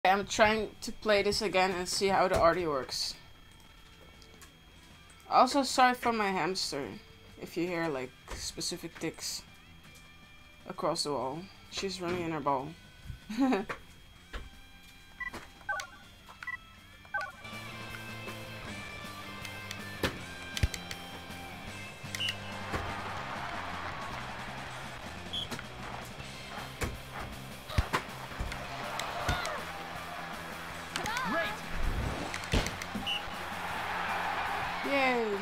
I'm trying to play this again and see how the audio works. Also, sorry for my hamster if you hear like specific ticks across the wall. She's running in her ball. Yay!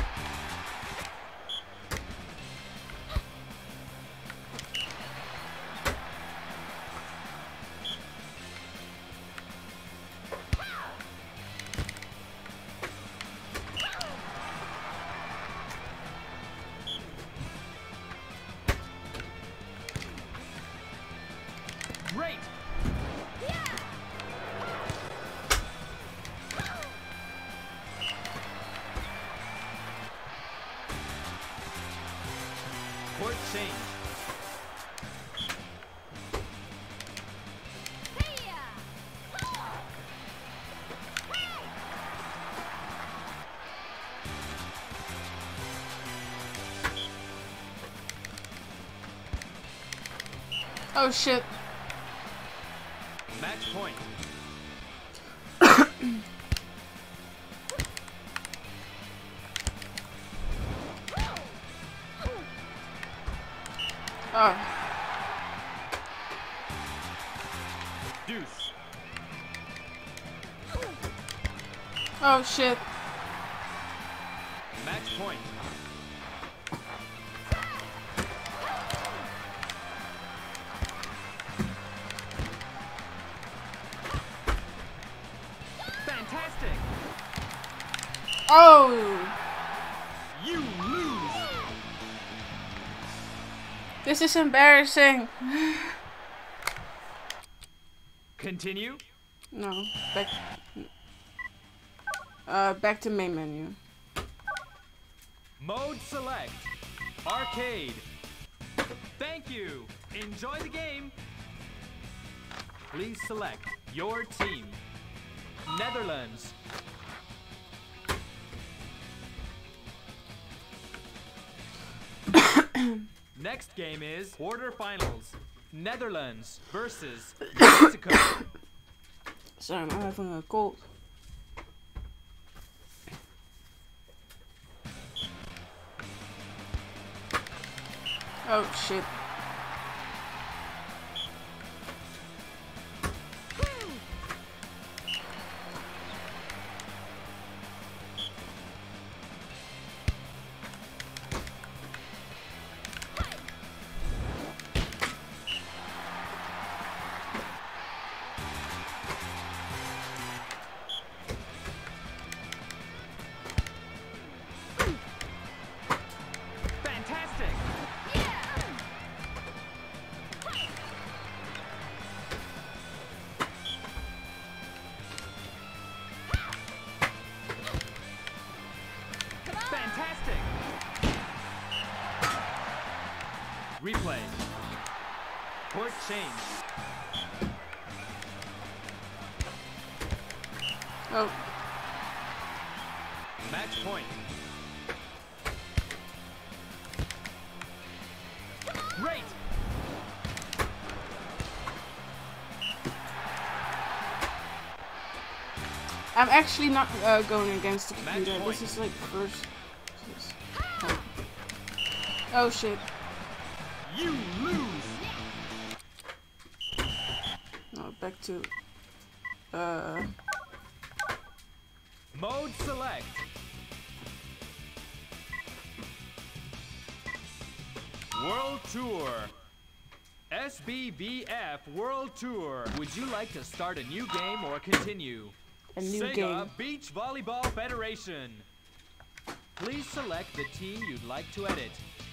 Great! Court change. Oh shit. Match point. Oh. Deuce. Oh shit. Match point. Fantastic. Oh! You lose. This is embarrassing. Continue. No, back to main menu. Mode select. Arcade. Thank you. Enjoy the game. Please select your team. Netherlands. Next game is quarterfinals. Netherlands versus Mexico. Sorry, I'm having a cold. Oh shit. Fantastic. Fantastic. Replay. Court change. Oh. Match point. Great. I'm actually not going against the computer. Match This point. is like first. Oh shit. You lose. No, back to. Mode select. World Tour. SBVF World Tour. Would you like to start a new game or continue? A new Sega game. Beach Volleyball Federation. Please select the team you'd like to edit.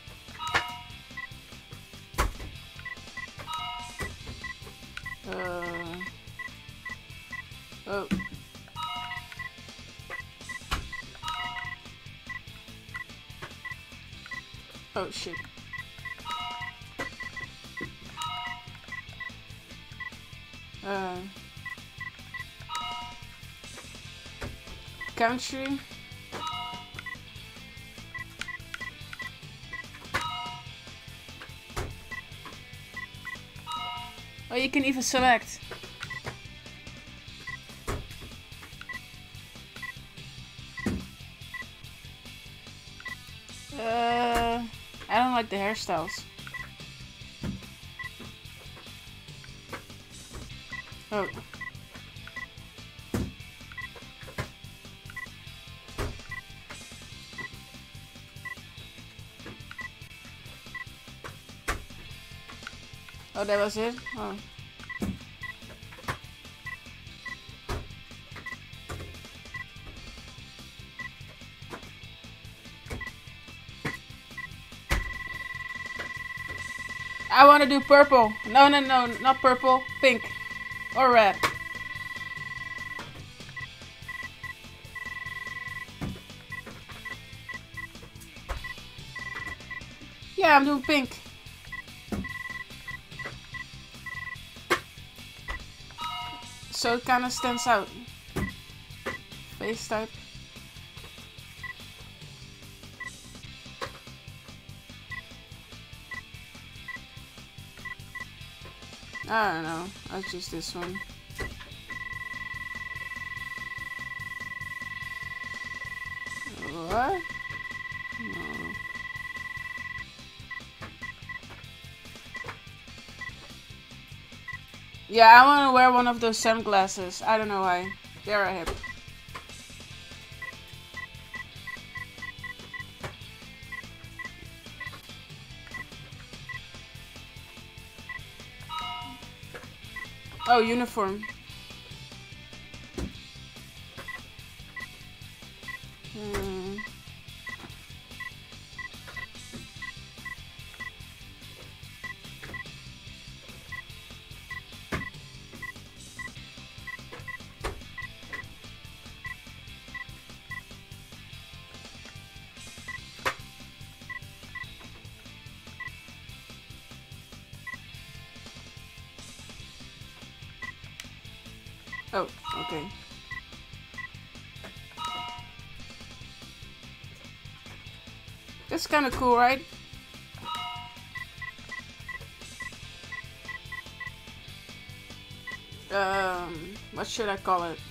Oh. Oh shit. country. Oh, you can even select. I don't like the hairstyles. Oh. Oh, that was it? Oh. I want to do purple. No, no, no, not purple. Pink. Or red. Yeah, I'm doing pink. So it kind of stands out. Face type. I don't know. I'll choose this one. What? No. Yeah, I want to wear one of those sunglasses. I don't know why. They're a hip. Oh, uniform. Oh, okay. That's kind of cool, right? What should I call it?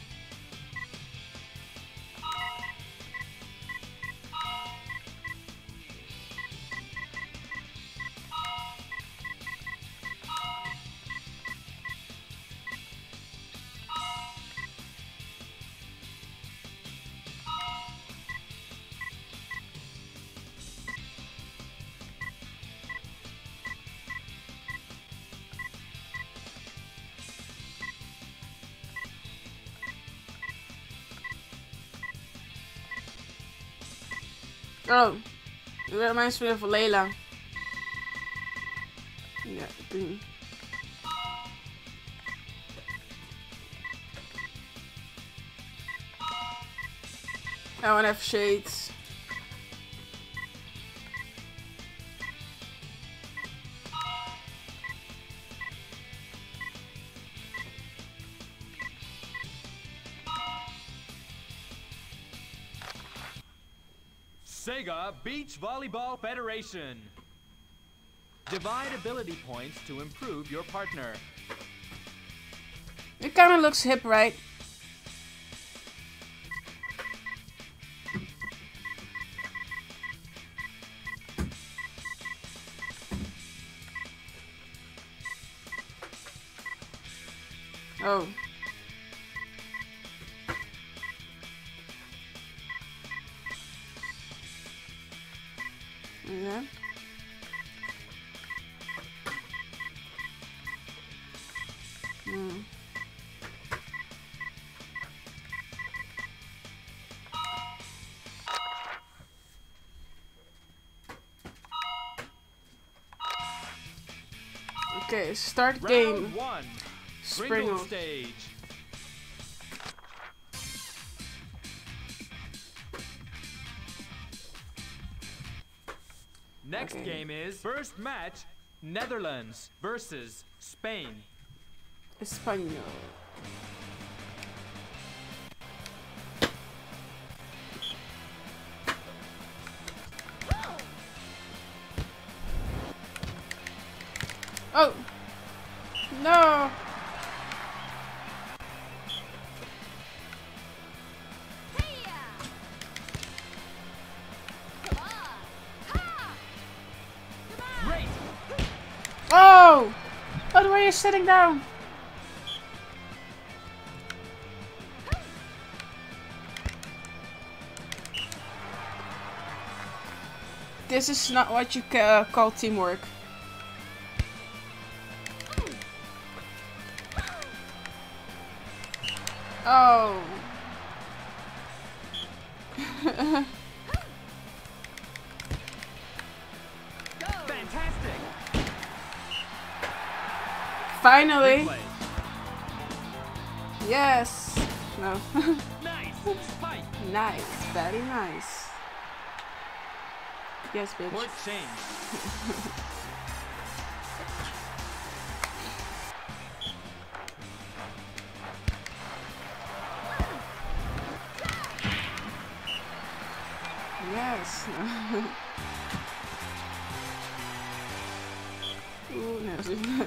Oh, it reminds me of Layla. Yeah, green. I want to have shades. Sega Beach Volleyball Federation. Divide ability points to improve your partner. It kind of looks hip, right? Oh. Yeah. Okay, start game. Round one. Spring Spring off. stage. Next Okay. game is first match, Netherlands versus Spain. Español. No! Great. Oh! Oh, the way you're sitting down! This is not what you call teamwork. Oh. Fantastic. Finally. Replay. Yes. No. Nice. Spike. Nice. Very nice. Yes, bitch. Court change. Yes. Ooh, no.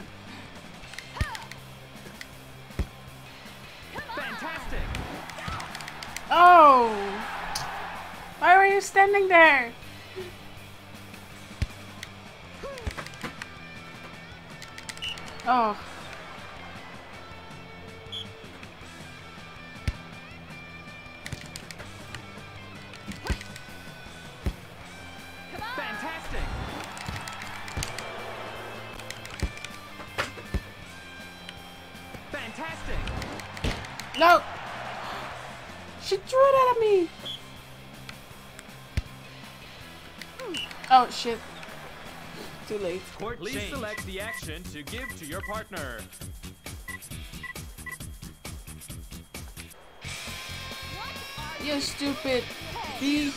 Fantastic. Oh! Why were you standing there? Oh. Fantastic. Fantastic. No! She threw it at me! Oh shit. Too late. Court Please change. Select the action to give to your partner. You stupid bee.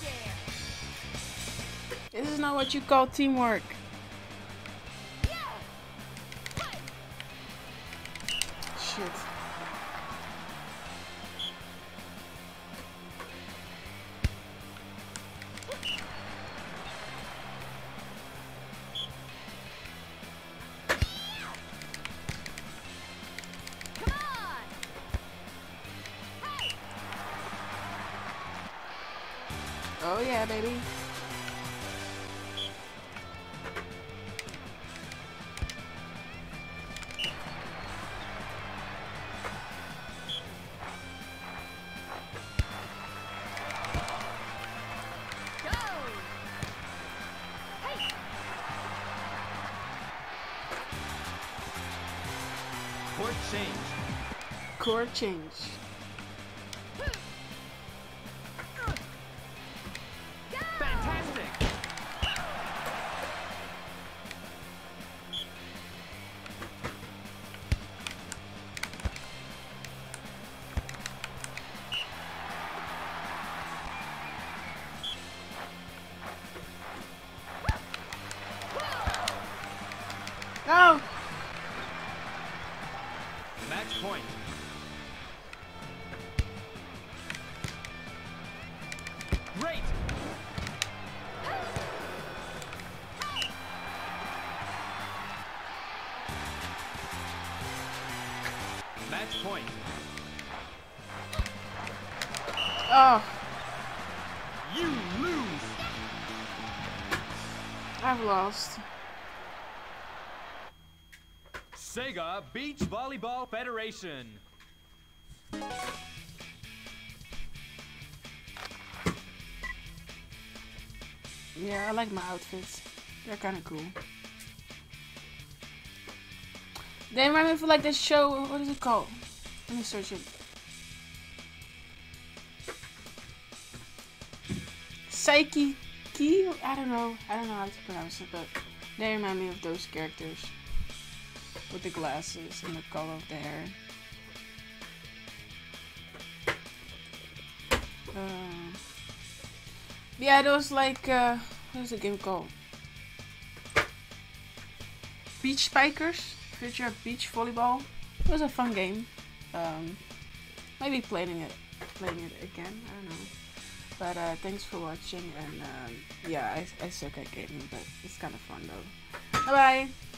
This is not what you call teamwork. Shit. Oh yeah, baby. Court change. Court change. Fantastic. No! Match point. Great. Match point. Oh, You lose. I've lost. Sega Beach Volleyball Federation. Yeah, I like my outfits. They're kind of cool. They remind me of like this show. What is it called? Let me search it. Psyche Key? I don't know how to pronounce it, but they remind me of those characters. With the glasses and the color of the hair. Yeah, those like, what is the game called? Beach Spikers? Future Beach Volleyball. It was a fun game. Maybe playing it again, I don't know. But thanks for watching, and yeah, I suck at gaming, but it's kind of fun though. Bye bye!